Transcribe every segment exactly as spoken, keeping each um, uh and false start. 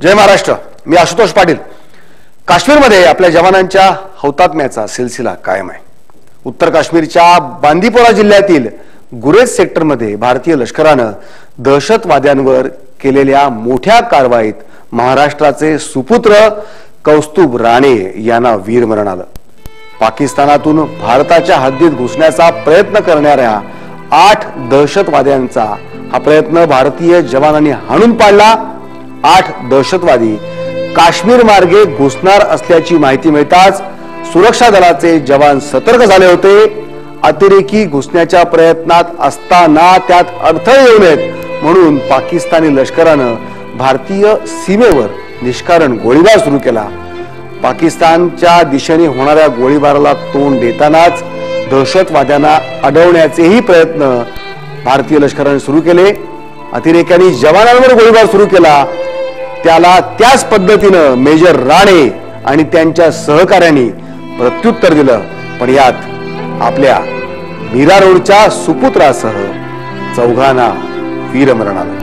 जय महाराष्ट्र. मी आशुतोष पाटील. काश्मीरमध्ये आपल्या जवानांच्या हौतात्म्याचा सिलसिला कायम आहे. उत्तर काश्मीरच्या बांदीपोरा जिल्ह्यातील गुरेज सेक्टरमध्ये भारतीय लष्करानं दहशतवाद्यांवर केलेल्या मोठ्या कारवाईत महाराष्ट्राचे सुपुत्र कौस्तुभ राणे यांना वीरमरण आलं. पाकिस्तानातून भारताच्या हद्दीत घुसण्याचा प्रयत्न करणाऱ्या आठ दहशतवाद्यांचा हा प्रयत्न भारतीय जवानांनी हाणून पाडला. आठ दहशतवादी काश्मीर मार्गे घुसणार असल्याची माहिती मिळताच सुरक्षा दलाचे जवान सतर्क झाले होते. अतिरेकी घुसण्याच्या प्रयत्नात असताना त्यात अडथळे येऊ नयेत म्हणून पाकिस्तानी लष्करानं भारतीय सीमेवर निष्कारण गोळीबार सुरू केला. पाकिस्तानच्या दिशेने होणाऱ्या गोळीबाराला तोंड देतानाच दहशतवाद्यांना अडवण्याचेही प्रयत्न भारतीय लष्कराने सुरू केले. अतिरेक्यांनी जवानांवर गोळीबार सुरू केला. त्याला त्याच पद्धतीनं मेजर राणे आणि त्यांच्या सहकाऱ्यांनी प्रत्युत्तर दिलं. पण यात आपल्या मीरा रोडच्या सुपुत्रासह चौघांना वीरमरण आलं.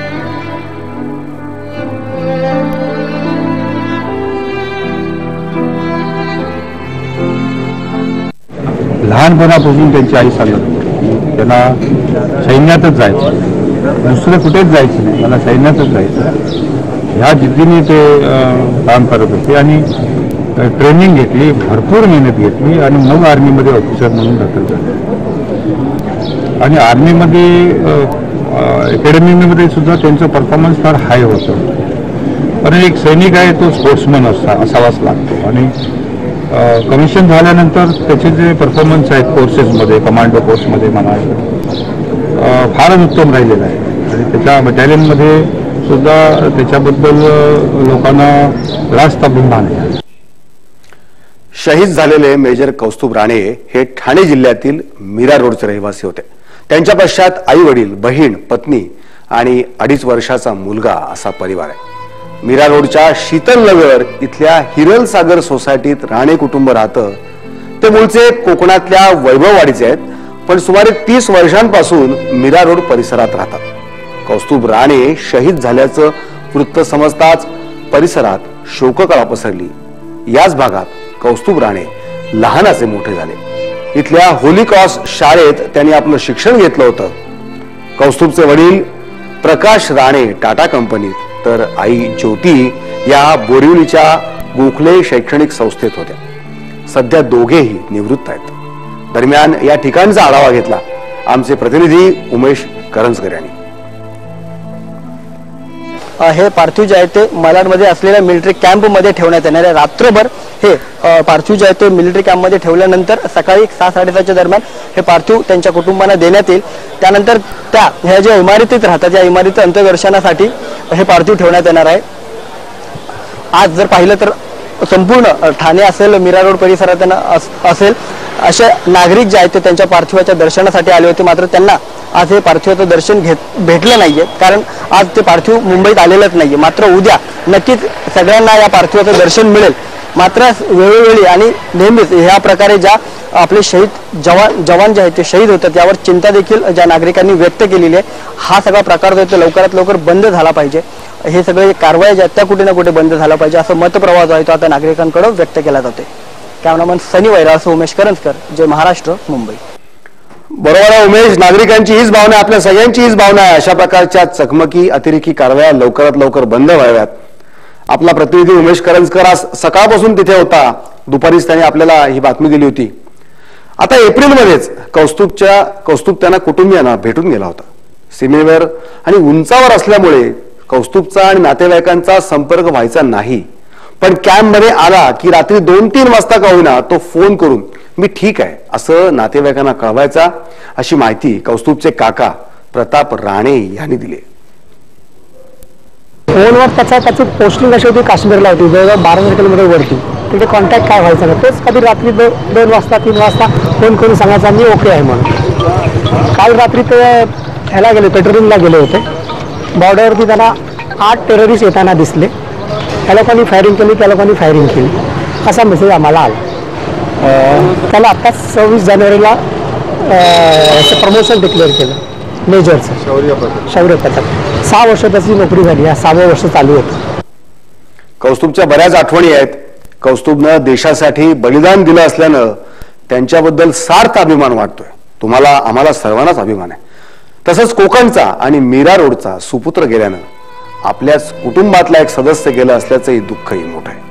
लहानपणापासून त्यांची आई सांगत होती त्यांना सैन्यातच जायचं, दुसरं कुठेच जायचं नाही, मला सैन्यातच जायचं. ह्या जिद्दीने ते काम करत होते आणि ट्रेनिंग घेतली, भरपूर मेहनत घेतली आणि मग आर्मीमध्ये ऑफिसर म्हणून दाखल झाले. आणि आर्मीमध्ये अकॅडमीमध्ये सुद्धा त्यांचं परफॉर्मन्स फार हाय होतं. पण एक सैनिक आहे तो स्पोर्ट्समन असा असावाच लागतो. आणि कमिशन झाल्यानंतर त्याचे जे परफॉर्मन्स आहेत कोर्सेसमध्ये, कमांडो कोर्समध्ये म्हणा, फारच उत्तम राहिलेला आहे. आणि त्याच्या बटालियनमध्ये सुद्धा त्याच्याबद्दल लोकांना रास्त अभिमान आहे. शहीद झालेले मेजर कौस्तुभ राणे हे ठाणे जिल्ह्यातील मीरा रोडचे रहिवासी होते. त्यांच्या पश्चात आई वडील, बहीण, पत्नी आणि अडीच वर्षाचा मुलगा असा परिवार आहे. मीरा रोडच्या शीतलनगर इथल्या हिरल सागर सोसायटीत राणे कुटुंब राहतं. ते मूळचे कोकणातल्या वैभववाडीचे आहेत, पण सुमारे तीस वर्षांपासून मीरा रोड परिसरात राहतात. कौस्तुभ राणे शहीद झाल्याचं वृत्त समजताच परिसरात शोककळा पसरली. याच भागात कौस्तुभ राणे लहानाचे मोठे झाले. इथल्या होली क्रॉस शाळेत त्यांनी आपलं शिक्षण घेतलं होतं. कौस्तुभचे वडील प्रकाश राणे टाटा कंपनीत, तर आई ज्योती या बोरिवलीच्या गोखले शैक्षणिक संस्थेत होत्या. सध्या दोघेही निवृत्त आहेत. दरम्यान या ठिकाणचा आढावा घेतला आमचे प्रतिनिधी उमेश करंजकर यांनी. हे पार्थिव जे आहे ते मालाडमध्ये असलेल्या मिलिटरी कॅम्पमध्ये ठेवण्यात येणार आहे. रात्रभर हे पार्थिव जे आहे ते मिलिटरी कॅम्पमध्ये ठेवल्यानंतर सकाळी सहा साडेसातच्या दरम्यान हे पार्थिव त्यांच्या कुटुंबांना देण्यात येईल. त्यानंतर त्या ह्या ज्या इमारतीत राहतात या इमारती अंत्यदर्शनासाठी हे पार्थिव ठेवण्यात येणार आहे. आज जर पाहिलं तर संपूर्ण ठाणे असेल, मीरा रोड परिसरात असेल असे नागरिक जे आहेत ते त्यांच्या पार्थिवाच्या दर्शनासाठी आले होते. मात्र त्यांना आज हे पार्थिवाचं दर्शन घेत भेटलं नाहीये, कारण आज ते पार्थिव मुंबईत आलेलंच नाहीये. मात्र उद्या नक्कीच सगळ्यांना या पार्थिवाचं दर्शन मिळेल. मात्र वेळोवेळी आणि नेहमीच ह्या प्रकारे ज्या आपले शहीद जवान जवान जे आहेत ते शहीद होतात यावर चिंता देखील ज्या नागरिकांनी व्यक्त केलेली आहे. हा सगळा प्रकार जो आहे तो लवकरात लवकर बंद झाला पाहिजे. हे सगळे कारवाई ज्या त्या कुठे ना कुठे बंद झाला पाहिजे असं मतप्रवाह जो आहे तो आता नागरिकांकडे व्यक्त केला जातोय. कॅमेरामन सनी वैरासह उमेश करंजकर, जय महाराष्ट्र, मुंबई. बरोबर आहे उमेश, नागरिकांची हीच भावना, आपल्या सगळ्यांची हीच भावना आहे. अशा प्रकारच्या चकमकी, अतिरेकी कारवाया लवकरात लवकर बंद व्हाव्यात. आपला प्रतिनिधी उमेश करंजकर आज सकाळपासून तिथे होता. दुपारीच त्याने आपल्याला ही बातमी दिली होती. आता एप्रिलमध्येच कौस्तुभच्या कौस्तुभ त्यांना कुटुंबियांना भेटून गेला होता. सीमेवर आणि उंचावर असल्यामुळे कौस्तुभचा आणि नातेवाईकांचा संपर्क व्हायचा नाही. पण कॅम्पमध्ये आला की रात्री दोन तीन वाजता का होईना तो फोन करून मी ठीक आहे असं नातेवाईकांना कळवायचा, अशी माहिती कौस्तुभचे काका प्रताप राणे यांनी दिली. फोनवर त्याचा त्याची पोस्टिंग अशी होती काश्मीरला होती, जवळजवळ बारा किलोमीटर वरती. तिथे कॉन्टॅक्ट काय व्हायचा ना, तोच कधी रात्री दो दोन वाजता तीन वाजता फोन करून सांगायचा मी ओके आहे म्हणून. काल रात्री ते ह्याला गेले, पेट्रोलिंगला गेले होते. बॉर्डरवरती त्यांना आठ टेररिस्ट येताना दिसले. त्या लोकांनी फायरिंग केली, त्या लोकांनी फायरिंग केली असा मेसेज आम्हाला आला. त्याला आत्ताच सव्वीस जानेवारीला असं प्रमोशन डिक्लेअर केलं मेजरचं, शौर्य पदक. सहा वर्ष त्याची नोकरी झाली, या सहावं वर्ष चालू होतं. कौस्तुभच्या बऱ्याच आठवणी आहेत. कौस्तुभनं देशासाठी बलिदान दिलं असल्यानं त्यांच्याबद्दल सार्थ अभिमान वाटतोय. तुम्हाला आम्हाला सर्वांनाच अभिमान आहे. तसंच कोकणचा आणि मीरा रोडचा सुपुत्र गेल्यानं आपल्याच कुटुंबातला एक सदस्य गेला असल्याचंही दुःखही मोठं आहे.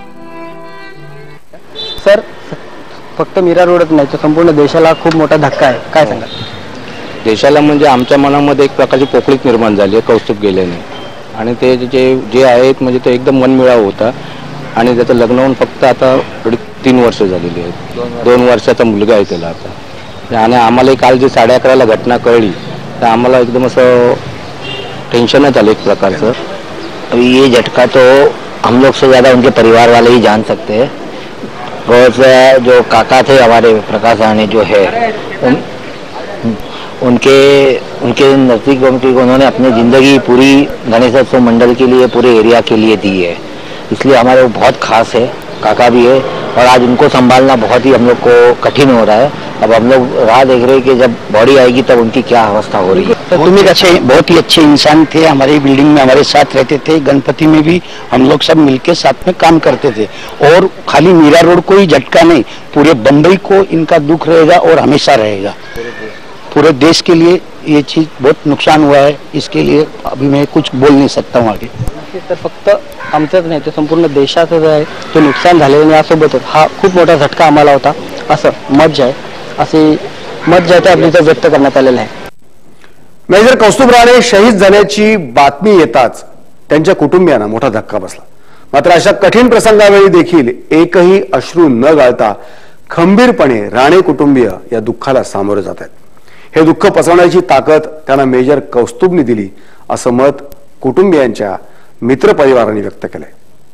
सर, फक्त मीरा रोडच नाही तर संपूर्ण देशाला खूप मोठा धक्का आहे, काय सांगा? देशाला म्हणजे आमच्या मनामध्ये एक प्रकारची पोकळीच निर्माण झाली आहे कौस्तुभ गेल्याने. आणि ते जे जे आहेत म्हणजे ते एकदम मनमिळाव होता. आणि त्याचं लग्न होऊन फक्त आता तीन वर्ष झालेली आहेत. दोन वर्षाचा मुलगा आहे त्याला आता. आणि आम्हाला काल जी साडे अकराला घटना कळली तर आम्हाला एकदम असं टेंशनच आलं एक प्रकारचं. अभी ये झटका तो हम लोग से ज़्यादा उनके परिवार वाले ही जान सकते हैं. रोज जो काका थे हमारे प्रकाश राणे जो है उन, उनके उनके नज़दीक उन्होंने अपनी ज़िंदगी पूरी गणेशोत्सव मंडल के लिए पूरे एरिया के लिए दी है. इसलिए हमारे वो बहुत खास है. काका भी है और आज उनको संभालना बहुत ही हम लोग को कठिन हो रहा है. अब हम लोग राह देख रहे हैं कि जब बॉडी आएगी तब उनकी क्या अवस्था हो रही है. तो तुम्हें अच्छे बहुत ही अच्छे इंसान थे. हमारी बिल्डिंग में हमारे साथ रहते थे. गणपति में भी हम लोग सब मिलके साथ में काम करते थे. और खाली मीरा रोड को ही झटका नहीं, पूरे बम्बई को इनका दुख रहेगा और हमेशा रहेगा. पूरे देश के लिए ये चीज बहुत नुकसान हुआ है. इसके लिए अभी मैं कुछ बोल नहीं सकता हूँ आगे. तर फक्त आमचंच नाही तर संपूर्ण देशाचं जे आहे ते नुकसान झालेलं आणि यासोबतच हा खूप मोठा झटका आम्हाला होता असं मत जे आहे असे मत जे आहे ते आपल्या इथं व्यक्त करण्यात आलेलं आहे. मेजर कौस्तुभ राणे शहीद झाल्याची बातमी येताच त्यांच्या कुटुंबियांना मोठा धक्का बसला. मात्र अशा कठीण प्रसंगावेळी देखील एकही अश्रू न गाळता खंबीरपणे राणे कुटुंबीय या दुःखाला सामोरे जात आहेत. हे दुःख पचवण्याची ताकद त्यांना मेजर कौस्तुभने दिली असं मत कुटुंबियांच्या मित्रपरिवारांनी व्यक्त केलंय.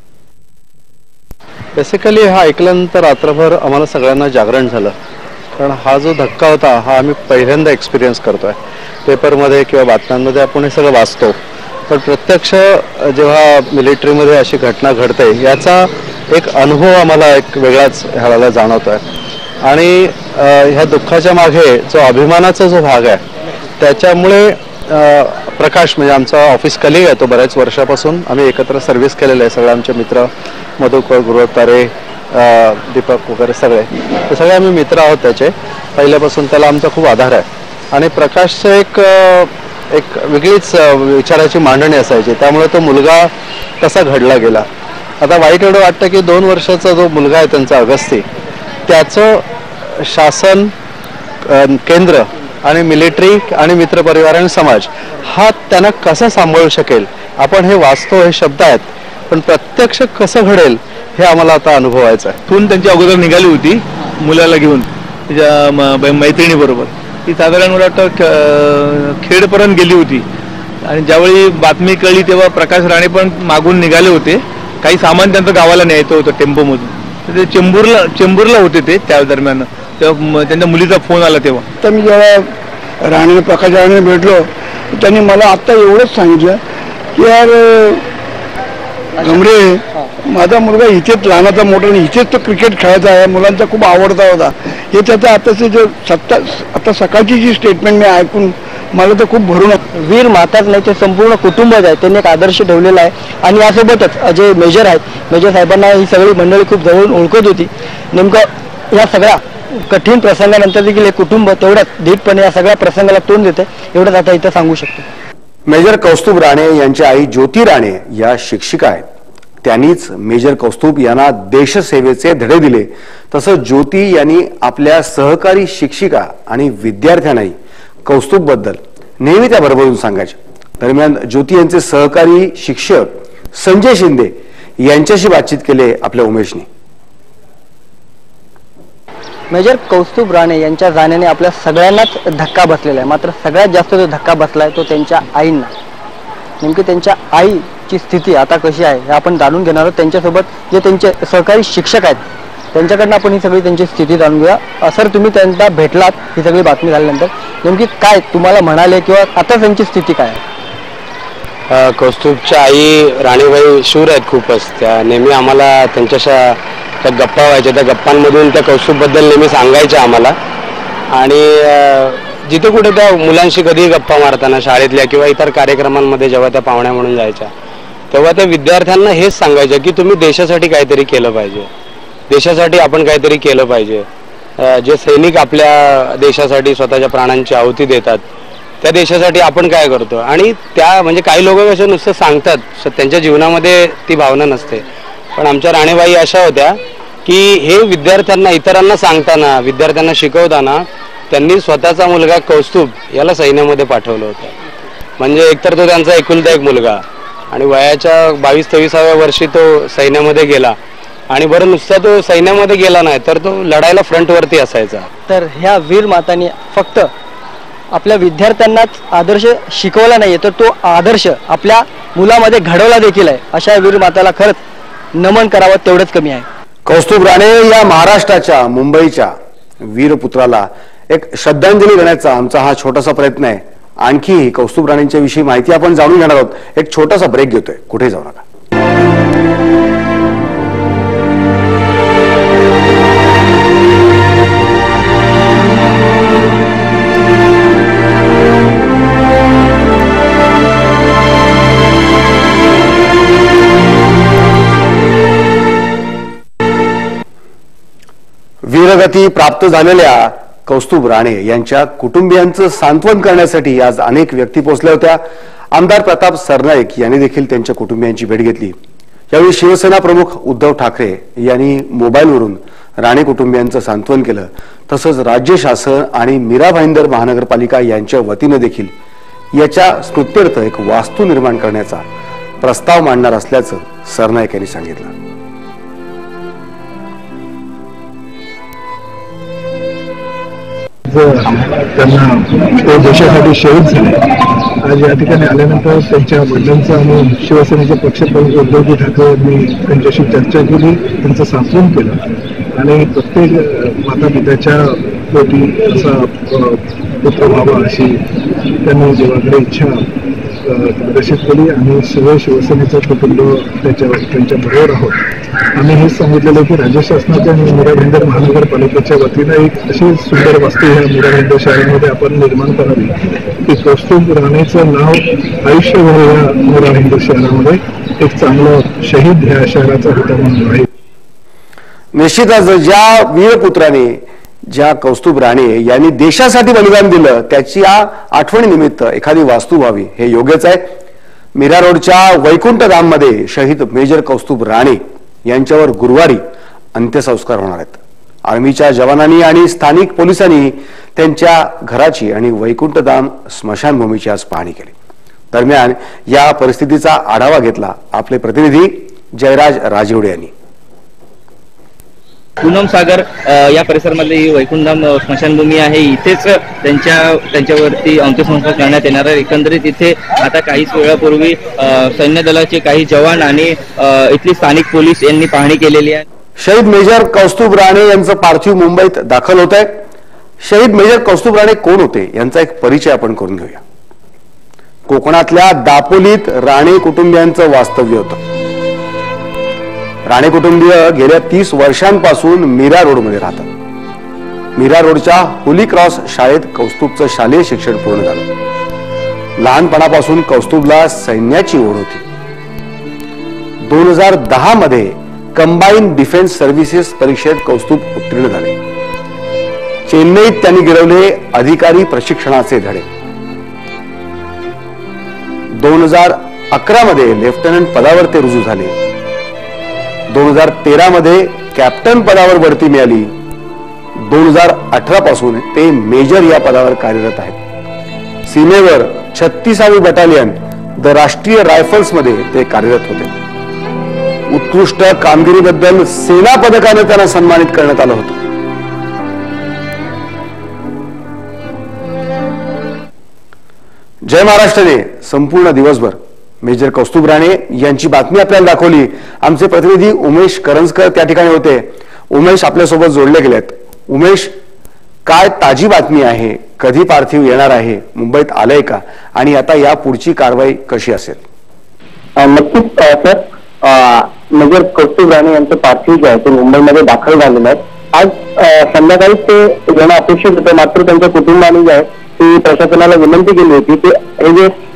बेसिकली हा ऐकल्यानंतर रात्रभर आम्हाला सगळ्यांना जागरण झालं. कारण हा जो धक्का होता हा आम्ही पहिल्यांदा एक्सपिरियन्स करतोय. पेपरमध्ये किंवा बातम्यांमध्ये आपण हे सगळं वाचतो, पण प्रत्यक्ष जेव्हा मिलिटरीमध्ये अशी घटना घडते याचा एक अनुभव आम्हाला एक वेगळाच ह्याला जाणवतोय. आणि ह्या दुःखाच्या मागे जो अभिमानाचा जो भाग आहे त्याच्यामुळे प्रकाश म्हणजे आमचा ऑफिस कलिग आहे, तो बऱ्याच वर्षापासून आम्ही एकत्र सर्व्हिस केलेलं आहे. सगळे आमचे मित्र मधुकर गुरुतारे दीपक वगैरे सगळे ते सगळे आम्ही मित्र आहोत त्याचे पहिल्यापासून. त्याला आमचा खूप आधार आहे. आणि प्रकाशचं एक एक वेगळीच विचाराची मांडणी असायची. त्यामुळे तो मुलगा कसा घडला गेला. आता वाईट एवढं वाटतं की दोन वर्षाचा जो मुलगा आहे त्यांचा अगस्ती, त्याचं शासन, केंद्र आणि मिलिटरी आणि मित्रपरिवार आणि समाज हा त्यांना कसा सांभाळू शकेल. आपण हे वाचतो, हे शब्द आहेत, पण प्रत्यक्ष कसं घडेल हे आम्हाला आता अनुभवायचं आहे. तून त्यांची अगोदर निघाली होती मुलाला घेऊन तिच्या मैत्रिणीबरोबर. ती साधारण मला वाटतं खेडपर्यंत गेली होती. आणि ज्यावेळी बातमी कळली तेव्हा प्रकाश राणे पण मागून निघाले होते. काही सामान त्यांचं गावाला न्यायचं होतं टेम्पोमधून. तर ते चेंबूरला चेंबूरला होते ते त्या दरम्यान. तेव्हा त्यांच्या मुलीचा फोन आला तेव्हा. तर मी जेव्हा राणे प्रकाश राणे भेटलो त्यांनी मला आत्ता एवढंच सांगितलं की यार गमरे, माझा मुलगा इथेच लहानाचा मोठा इथेच तो क्रिकेट खेळायचा आहे, मुलांचा खूप आवडता होता. हे त्याचं आताचे जे सत्ता आता सकाळची जी स्टेटमेंट मी ऐकून मला तर खूप भरून. वीर माताच नाही ते संपूर्ण कुटुंब आहे त्यांनी एक आदर्श ठेवलेला आहे. आणि यासोबतच जे मेजर आहेत मेजर साहेबांना ही सगळी मंडळी खूप जवळून ओळखत होती. नेमकं या सगळ्या कठीण प्रसंगानंतर देखील हे कुटुंब तेवढ्याच धीटपणे या सगळ्या प्रसंगाला तोंड देते एवढंच आता इथं सांगू शकतो. मेजर कौस्तुभ राणे यांच्या आई ज्योती राणे या शिक्षिका आहेत. त्यांनीच मेजर कौस्तुभ यांना देशसेवेचे धडे दिले. तसंच ज्योती यांनी आपल्या सहकारी शिक्षिका आणि विद्यार्थ्यांनाही कौस्तुभ बद्दल नेहमी त्या भरभरून सांगायच्या. दरम्यान ज्योती यांचे सहकारी शिक्षक संजय शिंदे यांच्याशी बातचीत केले आपल्या उमेशने. मेजर कौस्तुभ राणे यांच्या जाण्याने आपल्या सगळ्यांनाच धक्का बसलेला आहे. मात्र सगळ्यात जास्त जो धक्का बसलाय तो त्यांच्या आईंना. नेमकी त्यांच्या आईची स्थिती आता कशी आहे हे आपण जाणून घेणार आहोत. त्यांच्यासोबत जे त्यांचे सहकारी शिक्षक आहेत त्यांच्याकडनं आपण ही सगळी त्यांची स्थिती जाणून घेऊया. सर, तुम्ही त्यांना भेटलात ही सगळी बातमी झाल्यानंतर, नेमकी काय तुम्हाला म्हणाले किंवा आता त्यांची स्थिती काय आहे? कौस्तुभच्या आई राणीबाई शूर आहेत खूपच. त्या नेहमी आम्हाला त्यांच्याशा त्या गप्पा व्हायच्या. त्या गप्पांमधून त्या कौस्तुभबद्दल नेहमी सांगायच्या आम्हाला. आणि जिथे कुठे त्या मुलांशी कधी गप्पा मारताना शाळेतल्या किंवा इतर कार्यक्रमांमध्ये जेव्हा त्या पाहुण्या म्हणून जायच्या तेव्हा त्या विद्यार्थ्यांना हेच सांगायचं की तुम्ही देशासाठी काहीतरी केलं पाहिजे, देशासाठी आपण काहीतरी केलं पाहिजे. जे सैनिक आपल्या देशासाठी स्वतःच्या प्राणांची आहुती देतात त्या देशासाठी आपण काय करतो. आणि त्या म्हणजे काही लोक कसं नुसतं सांगतात, त्यांच्या जीवनामध्ये ती भावना नसते. पण आमच्या राणेबाई अशा होत्या की हे विद्यार्थ्यांना इतरांना सांगताना विद्यार्थ्यांना शिकवताना त्यांनी स्वतःचा मुलगा कौस्तुभ याला सैन्यामध्ये पाठवलं होतं. म्हणजे एकतर तो त्यांचा एकुलता एक मुलगा आणि वयाच्या बावीस तेविसाव्या वर्षी तो सैन्यामध्ये गेला. आणि बरं नुसता तो सैन्यामध्ये गेला नाही तर तो लढायला फ्रंटवरती असायचा. तर ह्या वीर मातांनी फक्त आपल्या विद्यार्थ्यांनाच आदर्श शिकवला नाहीये तर तो आदर्श आपल्या मुलामध्ये घडवला देखील आहे. अशा वीर माताला खरंच नमन करावं तेवढंच कमी आहे. कौस्तुभ राणे या महाराष्ट्राच्या मुंबईच्या वीरपुत्राला एक श्रद्धांजली देण्याचा आमचा हा छोटासा प्रयत्न आहे. आणखी कौस्तुभ राणेंच्या विषयी माहिती आपण जाणून घेणार आहोत. एक छोटासा ब्रेक घेतोय, कुठे जाऊ नका. वीरगती प्राप्त झालेल्या कौस्तुभ राणे यांच्या कुटुंबियांचं सांत्वन करण्यासाठी आज अनेक व्यक्ती पोहोचल्या होत्या. आमदार प्रताप सरनाईक यांनी देखील त्यांच्या कुटुंबियांची भेट घेतली. यावेळी शिवसेना प्रमुख उद्धव ठाकरे यांनी मोबाईलवरून राणे कुटुंबियांचं सांत्वन केलं. तसंच राज्य शासन आणि मीरा भाईंदर महानगरपालिका यांच्या वतीनं देखील याच्या स्मृत्यर्थ एक वास्तू निर्माण करण्याचा प्रस्ताव मांडणार असल्याचं सरनाईक यांनी सांगितलं. त्यांना ते देशासाठी शहीद झाले. आज या ठिकाणी आल्यानंतर त्यांच्या वडिलांचं आणि शिवसेनेचे पक्षप्रमुख उद्धवजी ठाकरे यांनी त्यांच्याशी चर्चा केली, त्यांचं सांत्वन केलं आणि प्रत्येक माता पित्याच्या पोटी असा पुत्र व्हावा अशी त्यांनी देवाकडे इच्छा प्रदर्शित केली. आणि सगळे शिवसेनेचं कुटुंब त्याच्या त्यांच्या बरोबर आहोत. आम्ही हेच सांगितलेलं की राज्य शासनाच्या आणि मीरा भाईंदर महानगरपालिकेच्या वतीनं एक अशी सुंदर वास्तू ह्या मीरा भाईंदर शहरामध्ये आपण निर्माण करावी की कौस्तुभ राणेचं नाव आयुष्यभर या मीरा भाईंदर शहरामध्ये एक चांगलं शहीद ह्या शहराचा होता म्हणून आहे. निश्चितच ज्या वीरपुत्राने ज्या कौस्तुभ राणे यांनी देशासाठी बलिदान दिलं त्याची या आठवणीनिमित्त एखादी वास्तू व्हावी हे योग्यच आहे. मीरा रोडच्या वैकुंठ धाममध्ये शहीद मेजर कौस्तुभ राणे यांच्यावर गुरुवारी अंत्यसंस्कार होणार आहेत. आर्मीच्या जवानांनी आणि स्थानिक पोलिसांनी त्यांच्या घराची आणि वैकुंठ धाम स्मशानभूमीची आज पाहणी केली. दरम्यान या परिस्थितीचा आढावा घेतला आपले प्रतिनिधी जयराज राजिवडे यांनी. पूनम सागर या परिसरामधली वैकुंठधाम स्मशानभूमी आहे. इथेच त्यांच्या त्यांच्यावरती अंत्यसंस्कार करण्यात येणार आहे. एकंदरीत इथे आता काहीच वेळापूर्वी सैन्य दलाचे काही जवान आणि इथली स्थानिक पोलीस यांनी पाहणी केलेली आहे. शहीद मेजर कौस्तुभ राणे यांचं पार्थिव मुंबईत दाखल होत आहे. शहीद मेजर कौस्तुभ राणे कोण होते यांचा एक परिचय आपण करून घेऊया. कोकणातल्या दापोलीत राणे कुटुंबियांचं वास्तव्य होतं. राणे कुटुंबीय गेल्या तीस वर्षांपासून मीरा रोडमध्ये राहतात. मीरा रोडच्या होली क्रॉस शाळेत कौस्तुभचं शालेय शिक्षण पूर्ण झालं. लहानपणापासून कौस्तुभला सैन्याची ओढ होती. दोन हजार दहा मध्ये कंबाईन डिफेन्स सर्व्हिसेस परीक्षेत कौस्तुभ उत्तीर्ण झाले. चेन्नईत त्यांनी गिरवले अधिकारी प्रशिक्षणाचे धडे. दोन हजार अकरा मध्ये लेफ्टनंट पदावर ते रुजू झाले. दोन हजार तेरा मध्ये कॅप्टन पदावर बढती मिळाली. दोन हजार अठरा पासून ते मेजर या पदावर कार्यरत आहेत. सीमेवर छत्तीसावी बटालियन द राष्ट्रीय रायफल्स मध्ये ते कार्यरत होते. उत्कृष्ट कामगिरीबद्दल सेना पदकाने त्यांना सन्मानित करण्यात आलं होतं. जय महाराष्ट्राने संपूर्ण दिवसभर मेजर कौस्तुभ राणे यांची बातमी आपल्याला दाखवली. आमचे प्रतिनिधी उमेश करंजकर त्या ठिकाणी होते. उमेश आपल्यासोबत जोडले गेलेत. उमेश, काय ताजी बातमी आहे? कधी पार्थिव येणार आहे? मुंबईत आलंय का? आणि आता या पुढची कारवाई कशी असेल? नक्कीच सर, मेजर कौस्तुभ राणे यांचं पार्थिव जे आहे ते मुंबईमध्ये दाखल झालेलं आहे. आज संध्याकाळी ते येणं अपेक्षित होतं, मात्र त्यांच्या कुटुंबाने जे आहे ती प्रशासनाला विनंती केली होती की हे जे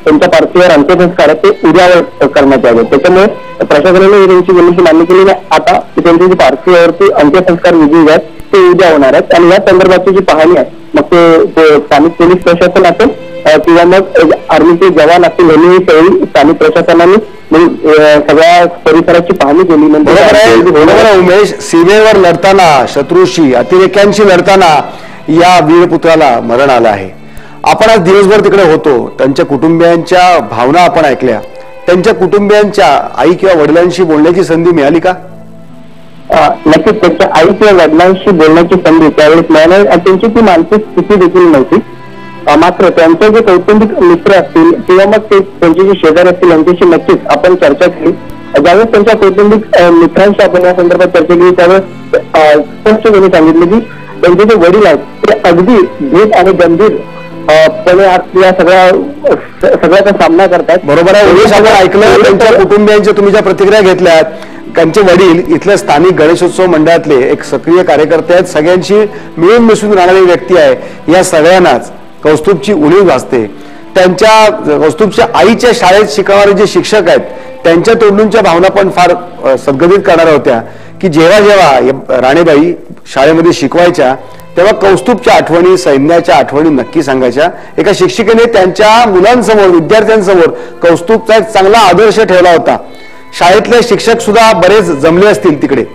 त्यांच्या पार्थिवावर अंत्यसंस्कार ते उद्यावर करण्यात यावे. त्याच्यामुळे प्रशासनाने त्यांची विनंती मान्य केली नाही. आता त्यांची जी पार्थिवावरती अंत्यसंस्कार विधी आहेत ते उद्या होणार आहेत आणि या संदर्भाची जी पाहणी आहे मग ते स्थानिक पोलीस प्रशासन असेल किंवा मग आर्मीचे जवान असतील यांनी सगळी स्थानिक प्रशासनाने सगळ्या परिसराची पाहणी केली. नंतर उमेश, सीमेवर लढताना शत्रूशी अतिरेक्यांशी लढताना या वीरपुत्राला मरण आलं आहे. आपण आज दिवसभर तिकडे होतो, त्यांच्या कुटुंबियांच्या भावना आपण ऐकल्या. त्यांच्या कुटुंबियांच्या आई किंवा वडिलांशी बोलण्याची संधी मिळाली का? नक्कीच त्यांच्या आई किंवा वडिलांशी बोलण्याची संधी त्यावेळेस मिळाली आणि त्यांची ती मानसिक स्थिती देखील नव्हती. मात्र त्यांचे जे कौटुंबिक मित्र असतील किंवा मग ते त्यांचे जे शेजारी असतील यांच्याशी नक्कीच आपण चर्चा केली. ज्यावेळेस त्यांच्या कौटुंबिक मित्रांशी आपण या संदर्भात चर्चा केली त्यावेळेस स्पष्टपणे सांगितले की त्यांचे जे वडील आहेत ते अगदी भीत आणि गंभीर पणे या सगळ्या सगळ्याचा सामना करतात. बरोबर आहे उमेश, आपण ऐकलं त्यांच्या कुटुंबियांच्या तुम्ही ज्या प्रतिक्रिया घेतल्यात. त्यांचे वडील इथल्या स्थानिक गणेशोत्सव मंडळातले एक सक्रिय कार्यकर्ते आहेत, सगळ्यांशी मिळून मिसळून राहणारी व्यक्ती आहे. या सगळ्यांनाच कौस्तुभची उणीव भासते. त्यांच्या कौस्तुभच्या आईच्या शाळेत शिकवणारे जे शिक्षक आहेत त्यांच्या तोंडूंच्या भावना पण फार सद्गदित करणाऱ्या होत्या की जेव्हा जेव्हा राणेबाई शाळेमध्ये शिकवायच्या तेव्हा कौस्तुभच्या आठवणी, सैन्याच्या आठवणी नक्की सांगायच्या. एका शिक्षिकेने त्यांच्या मुलांसमोर, विद्यार्थ्यांसमोर कौस्तुभचा एक चांगला आदर्श ठेवला होता. शाळेतले शिक्षक सुद्धा बरेच जमले असतील तिकडे.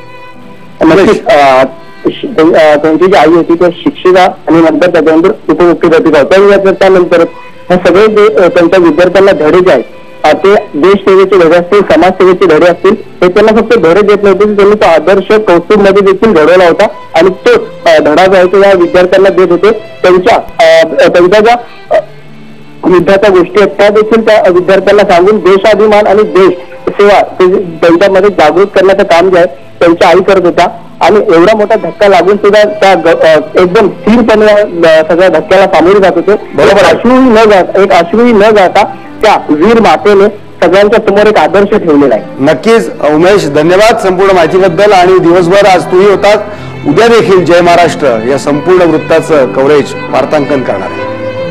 त्यांची जी आई होती त्या शिक्षिका आणि नंतर त्याच्यानंतर उपमुख्याध्यापिका होत्या. त्यानंतर हे सगळे जे त्यांच्या विद्यार्थ्यांना धडे जे आहेत ते देशसेवेचे धडे असतील, समाजसेवेचे धडे असतील, हे त्यांना फक्त धडे देत नव्हते, त्यांनी तो आदर्श कौस्तुभमध्ये देखील घडवला होता आणि तो धडा जो आहे तो या विद्यार्थ्यांना देत होते. त्यांच्या त्यांच्या ज्या युद्धाच्या गोष्टी आहेत त्या देखील त्या विद्यार्थ्यांना सांगून देशाभिमान आणि देश सेवा त्यांच्यामध्ये जागृत करण्याचं काम जे आहे त्यांच्या आई करत होत्या. आणि एवढा मोठा धक्का लागून सुद्धा त्या एकदम स्थिरपणे सगळ्या धक्क्याला सामोरे जात होते. बरोबर, अश्रूही न जाता एक अश्रूही न जाता त्या वीर मातेने सगळ्यांच्या समोर एक आदर्श ठेवलेला आहे. नक्कीच उमेश, धन्यवाद संपूर्ण माहितीबद्दल. आणि दिवसभर आज तूही होतास, उद्या देखील जय महाराष्ट्र या संपूर्ण वृत्ताचं कव्हरेज वार्तांकन करणार आहे.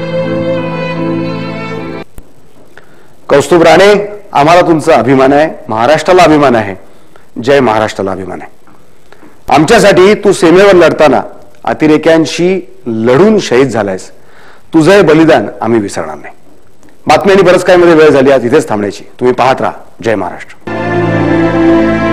कौस्तुभ राणे, आम्हाला तुमचा अभिमान आहे, महाराष्ट्राला अभिमान आहे, जय महाराष्ट्राला अभिमान आहे. आमच्यासाठी तू सीमेवर लढताना अतिरेक्यांशी लढून शहीद झालायस. तुझं हे बलिदान आम्ही विसरणार नाही. बातमी आणि बरंच काय मध्ये वेळ झाली आज इथेच थांबण्याची. तुम्ही पाहत राहा जय महाराष्ट्र.